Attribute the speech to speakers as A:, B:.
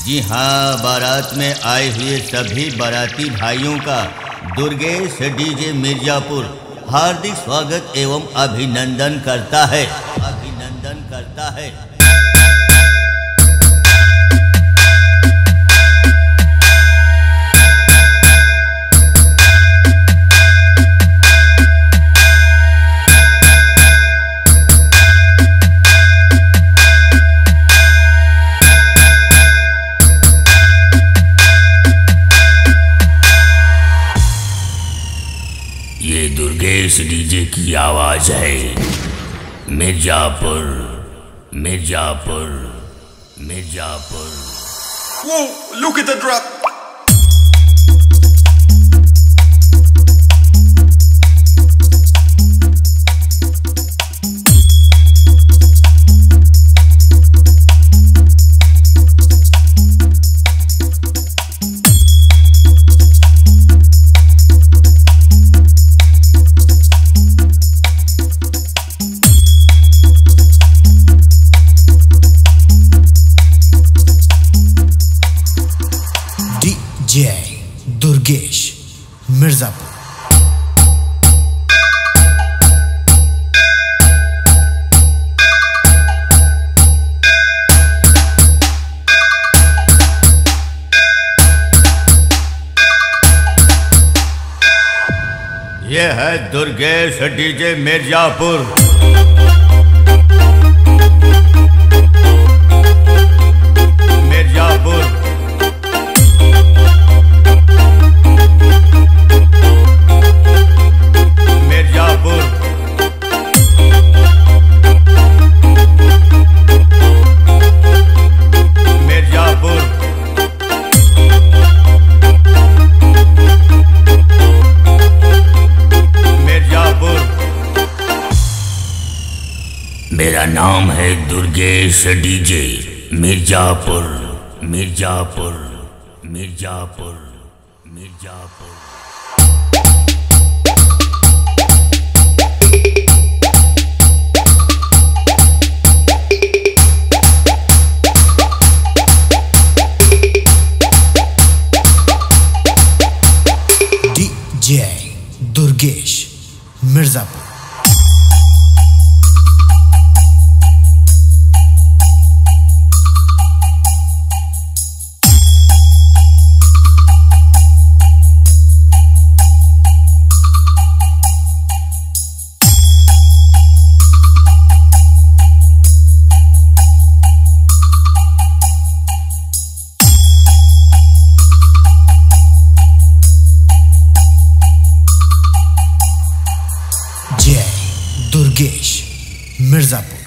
A: जी हाँ, बारात में आए हुए सभी बाराती भाइयों का दुर्गेश डीजे मिर्जापुर हार्दिक स्वागत एवं अभिनंदन करता है।
B: ये दुर्गेश डीजे की आवाज है। Mirzapur Mirzapur Mirzapur.
C: Whoa, look at the drop.
D: जय दुर्गेश मिर्जापुर।
A: ये है दुर्गेश डीजे मिर्जापुर।
B: मेरा नाम है दुर्गेश डीजे मिर्जापुर मिर्जापुर मिर्जापुर मिर्जापुर।
D: जय दुर्गेश मिर्जापुर। जय दुर्गेश मिर्जापुर।